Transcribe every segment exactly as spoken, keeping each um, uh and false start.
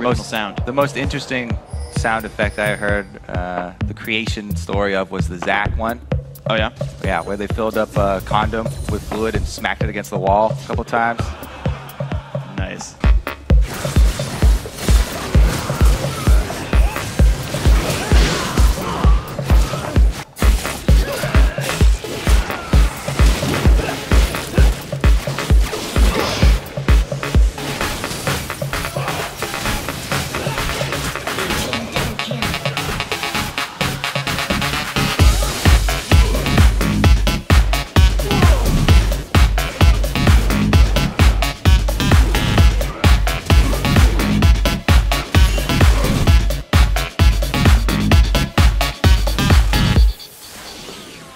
most sound. The most interesting sound effect I heard, uh, the creation story of was the Zach one. Oh yeah? Yeah, where they filled up a condom with fluid and smacked it against the wall a couple times. Nice.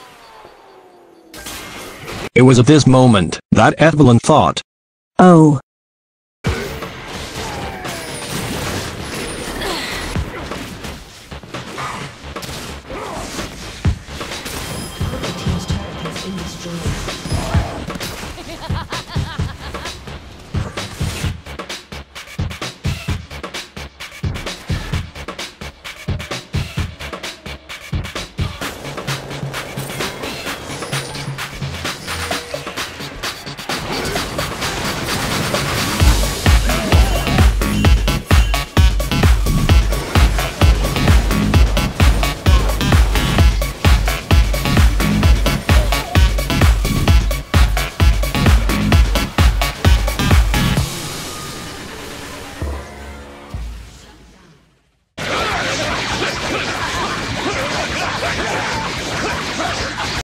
It was at this moment that Evelyn thought, "Oh,